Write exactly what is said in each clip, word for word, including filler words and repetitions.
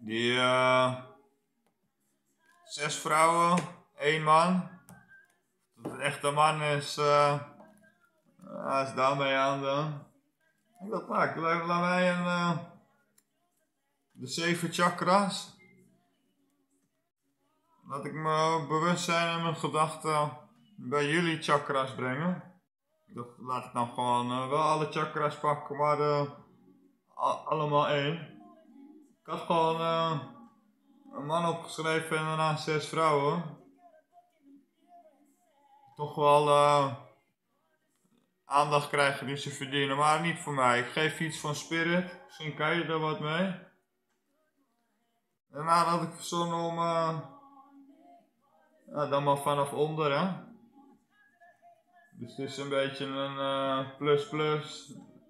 Die uh, zes vrouwen, één man. Dat het echt een man is, uh, uh, is daarmee aan de. Ik dacht, nou, ik laat, laat mij een, uh, de zeven chakras. Laat ik mijn bewustzijn en mijn gedachten bij jullie chakras brengen. Ik dacht, laat ik dan gewoon uh, wel alle chakras pakken, maar uh, allemaal één. Ik had gewoon uh, een man opgeschreven en daarna zes vrouwen. Toch wel uh, aandacht krijgen die ze verdienen, maar niet voor mij. Ik geef iets van spirit, misschien kan je er wat mee. Daarna had ik verzonnen om, uh, ja, dan maar vanaf onder, hè. Dus het is een beetje een uh, plus plus.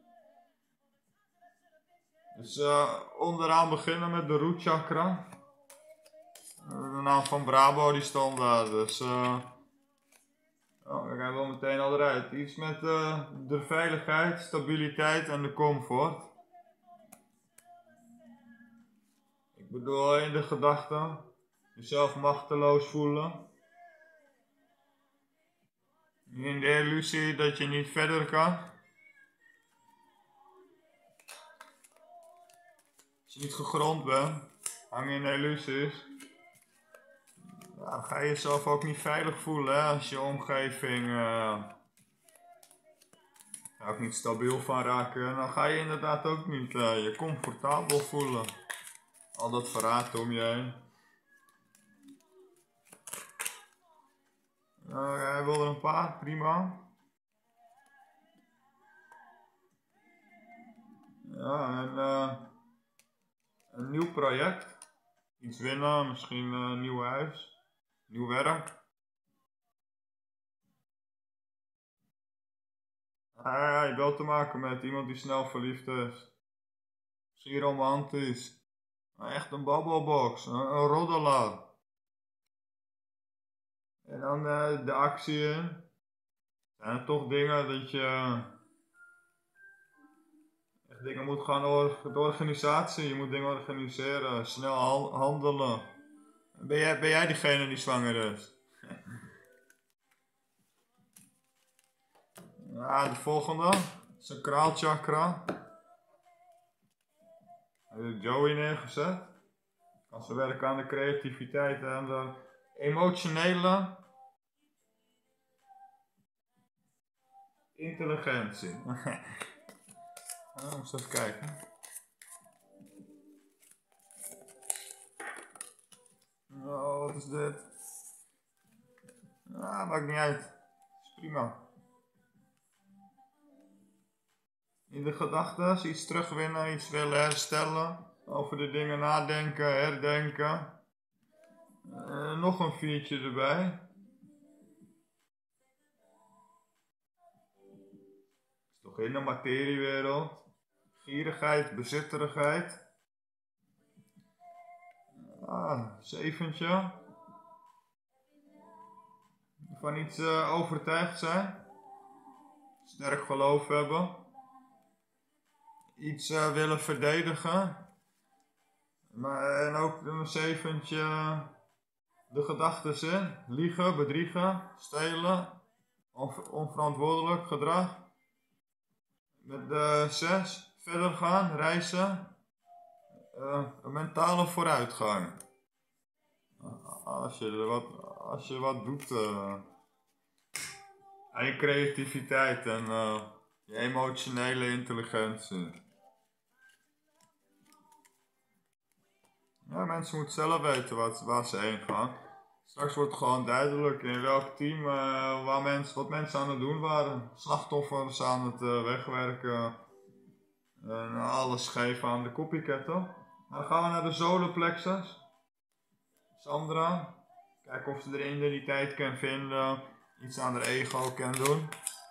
Dus uh, onderaan beginnen met de root chakra. De naam van Brabo die stond daar, dus uh, oh, dan gaan we wel meteen al eruit. Iets met uh, de veiligheid, stabiliteit en de comfort. Ik bedoel in de gedachten, jezelf machteloos voelen. In de illusie dat je niet verder kan. Als je niet gegrond bent, hang je in illusies. Ja, dan ga je jezelf ook niet veilig voelen, hè, als je omgeving uh, er ook niet stabiel van raken. Dan ga je inderdaad ook niet uh, je comfortabel voelen. Al dat verraad om je heen. Uh, hij wil er een paar, prima. Ja, en uh, een nieuw project. Iets winnen, misschien een nieuw huis. Nieuw werk. Ja, je wilt te maken met iemand die snel verliefd is. Misschien romantisch. Maar echt een babbelbox, een, een roddelaar. En dan uh, de actie in. Zijn er toch dingen dat je echt dingen moet gaan door de organisatie. Je moet dingen organiseren, snel handelen. Ben jij, ben jij diegene die zwanger is? Ja, de volgende. Sacraal chakra. Heb je Joey neergezet. Kan ze werken aan de creativiteit en de emotionele intelligentie. Nou, eens even kijken. Oh, wat is dit? Ah, maakt niet uit. Is prima. In de gedachten, iets terugwinnen, iets willen herstellen. Over de dingen nadenken, herdenken. Uh, nog een viertje erbij. Is toch in de materiewereld. Gierigheid, bezitterigheid. Ah, zeventje. Van iets uh, overtuigd zijn. Sterk geloof hebben. Iets uh, willen verdedigen. Maar, en ook een zeventje. De gedachten in. Liegen, bedriegen, stelen. On onverantwoordelijk gedrag. Met de zes. Verder gaan, reizen. Uh, een mentale vooruitgang. Als je, wat, als je wat doet uh, aan je creativiteit en uh, je emotionele intelligentie. Ja, mensen moeten zelf weten wat, waar ze heen gaan. Straks wordt het gewoon duidelijk in welk team uh, waar mensen, wat mensen aan het doen waren. Slachtoffers aan het uh, wegwerken. En alles geven aan de copycatten. Dan gaan we naar de solarplexus. Sandra. Kijken of ze er identiteit kan vinden. Iets aan haar ego kan doen.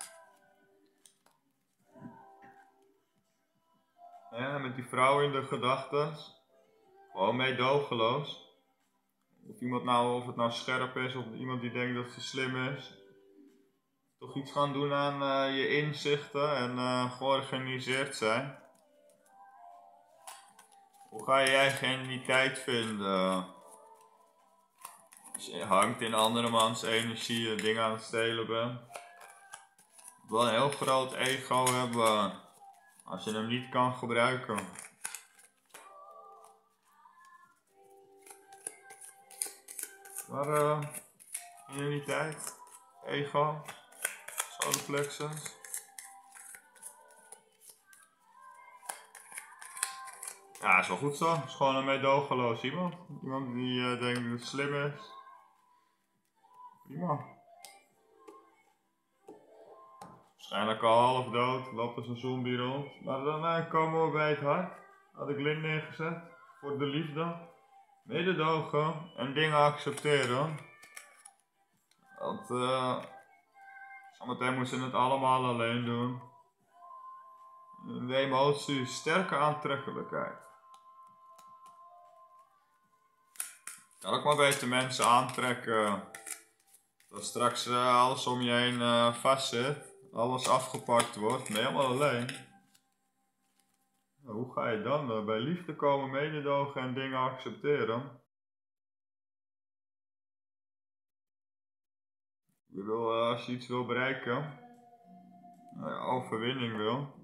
Ja, met die vrouw in de gedachten. Gewoon meedogenloos. Of iemand nou, of het nou scherp is, of iemand die denkt dat ze slim is. Toch iets gaan doen aan uh, je inzichten en uh, georganiseerd zijn. Hoe ga je je eigen identiteit vinden? Als je hangt in andermans energie en dingen aan het stelen bent. Je wil een heel groot ego hebben als je hem niet kan gebruiken. Maar uh, identiteit, ego, solar plexus. Ja, is wel goed zo. Het is gewoon een meedogenloos iemand. Iemand die uh, denkt dat het slim is. Prima. Waarschijnlijk al half dood, loopt als een zombie rond. Maar dan uh, komen we bij het hart. Had ik lint neergezet. Voor de liefde. Mededogen en dingen accepteren. Want uh, zometeen moeten ze het allemaal alleen doen. De emotie, sterke aantrekkelijkheid. Kan ook maar beter mensen aantrekken. Dat straks uh, alles om je heen uh, vast zit. Alles afgepakt wordt, maar helemaal alleen. Nou, hoe ga je dan uh, bij liefde komen, mededogen en dingen accepteren? Ik bedoel, uh, als je iets wil bereiken, uh, overwinning wil.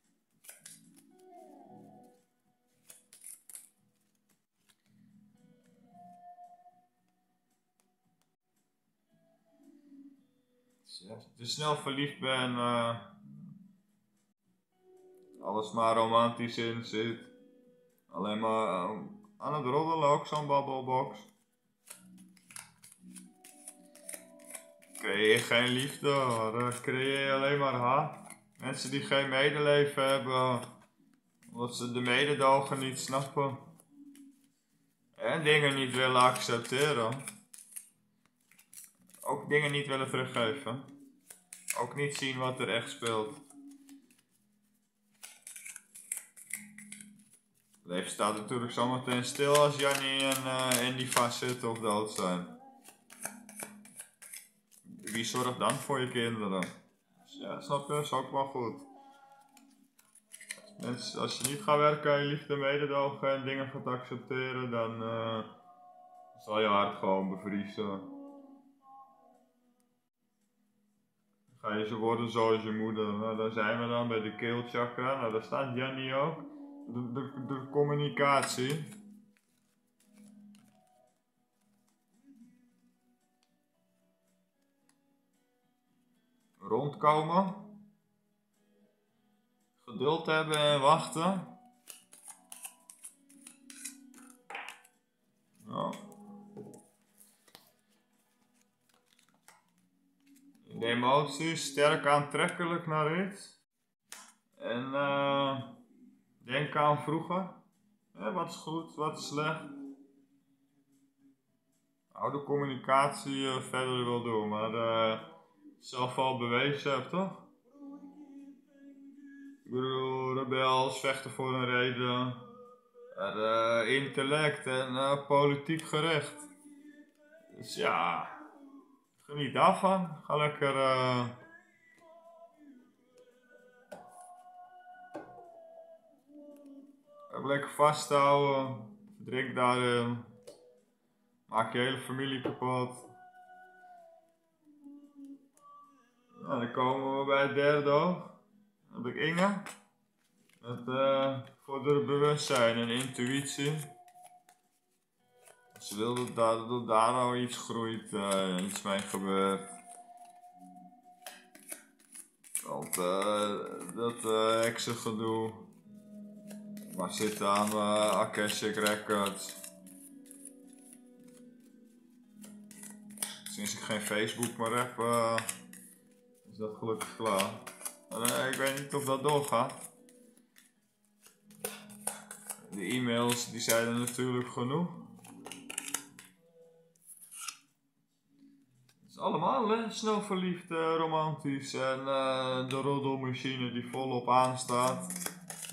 Als je te snel verliefd bent, uh, alles maar romantisch in zit, alleen maar uh, aan het roddelen, ook zo'n babbelbox. Creëer je geen liefde, maar uh, creëer je alleen maar haat. Mensen die geen medeleven hebben, omdat ze de mededogen niet snappen. En dingen niet willen accepteren. Ook dingen niet willen teruggeven. Ook niet zien wat er echt speelt. Het leven staat natuurlijk zometeen stil als Jannie en uh, Andy vastzitten of dood zijn. Wie zorgt dan voor je kinderen? Dus ja, snap je? Dat is ook wel goed. Als, als je niet gaat werken en je liefde, mededogen en dingen gaat accepteren, dan uh, zal je hart gewoon bevriezen. Ga je ze worden zoals je moeder. Nou, daar zijn we dan bij de keelchakra. Nou, daar staat Jannie ook. De, de, de communicatie. Rondkomen. Geduld hebben en wachten. Nou. De emoties, sterk aantrekkelijk naar iets. En uh, denk aan vroeger. Ja, wat is goed, wat is slecht. Nou, de communicatie uh, verder wil doen, maar uh, zelf al bewezen hebt, toch? Ik bedoel, rebels vechten voor een reden. Er, uh, intellect en uh, politiek gericht. Dus ja, geniet daarvan. Ga lekker... Uh, lekker vasthouden. Drink daarin. Maak je hele familie kapot. Nou, dan komen we bij het derde oog. Dan heb ik Inge. Met uh, voor de bewustzijn en intuïtie. Ze wil dat daar, dat daar al iets groeit, uh, iets mee gebeurt. Want uh, dat uh, heksengedoe. Maar zitten aan uh, Akashic Records. Sinds ik geen Facebook meer heb, uh, is dat gelukkig klaar. Maar, uh, ik weet niet of dat doorgaat. De e-mails die zijn er natuurlijk genoeg. Het is allemaal hè? Snel verliefd, uh, romantisch en uh, de roddelmachine die volop aanstaat.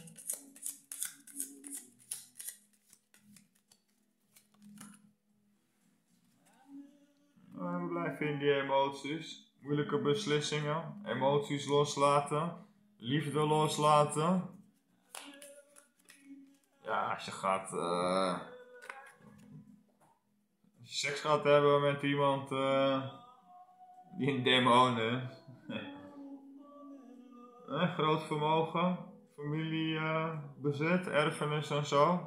Uh, we blijven in die emoties. Moeilijke beslissingen, emoties loslaten, liefde loslaten. Ja, als je gaat... Uh, als je seks gaat hebben met iemand uh, die een demon is. eh, groot vermogen, familie, uh, bezit, erfenis en zo.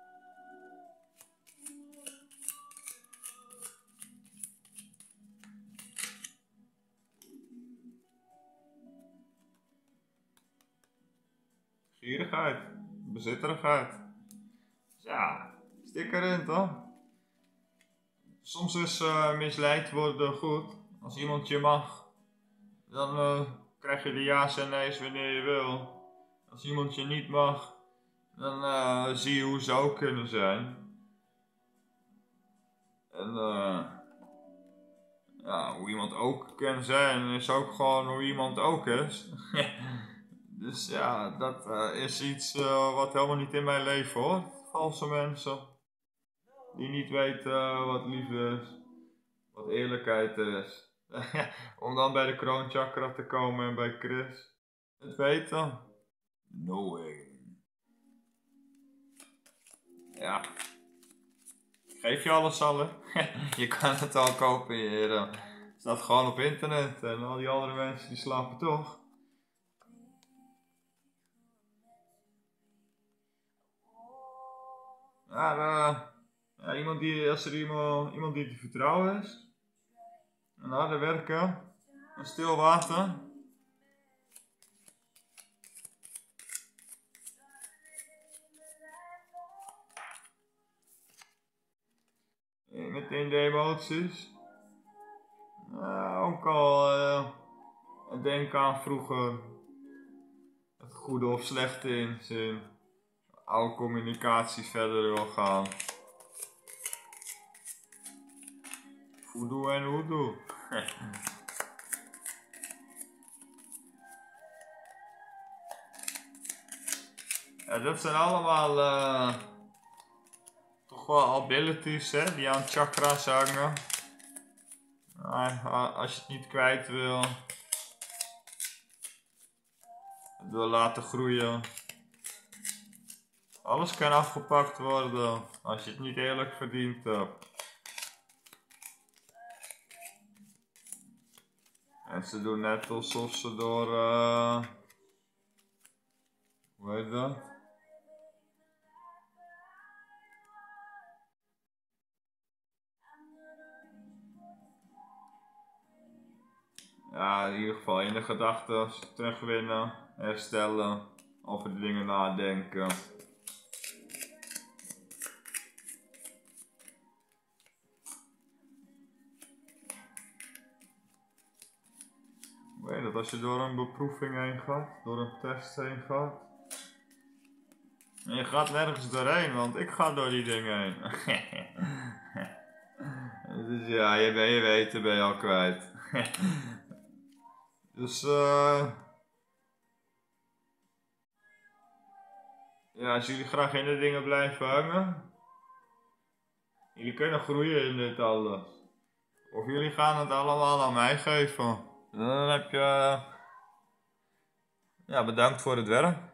Gierigheid, bezitterigheid. Ja, stik erin toch? Soms is uh, misleid worden goed. Als iemand je mag, dan uh, krijg je de ja's en nee's wanneer je wil. Als iemand je niet mag, dan uh, zie je hoe ze ook kunnen zijn. En uh, ja, hoe iemand ook kan zijn, is ook gewoon hoe iemand ook is. Dus ja, dat uh, is iets uh, wat helemaal niet in mijn leven hoort. Valse mensen. Die niet weten uh, wat liefde is. Wat eerlijkheid is. Om dan bij de kroonchakra te komen en bij Chris. Het weten. Knowing. Ja. Geef je alles al, hè? Je kan het al kopiëren. Het staat gewoon op internet. En al die andere mensen die slapen toch. Maar uh, ja, iemand die, als er iemand, iemand die te vertrouwen is. En harder werken. En stil water. Meteen de emoties. Uh, ook al uh, denk aan vroeger. Het goede of slechte in zin. Oude communicatie verder wil gaan. Voodoo en hoedoe. Ja, dat zijn allemaal uh, toch wel abilities hè, die aan chakra's hangen. Uh, als je het niet kwijt wil. Het wil laten groeien. Alles kan afgepakt worden als je het niet eerlijk verdiend hebt. En ze doen net alsof ze door... Uh, hoe heet dat? Ja, in ieder geval in de gedachten terugwinnen, herstellen, over de dingen nadenken. Weet dat als je door een beproeving heen gaat, door een test heen gaat. En je gaat nergens doorheen, want ik ga door die dingen heen. Dus ja, je, ben, je weet, ben je al kwijt. Dus uh, ja, als jullie graag in de dingen blijven hangen. Jullie kunnen groeien in dit alles. Of jullie gaan het allemaal aan mij geven. Dan heb je... Ja, bedankt voor het werk.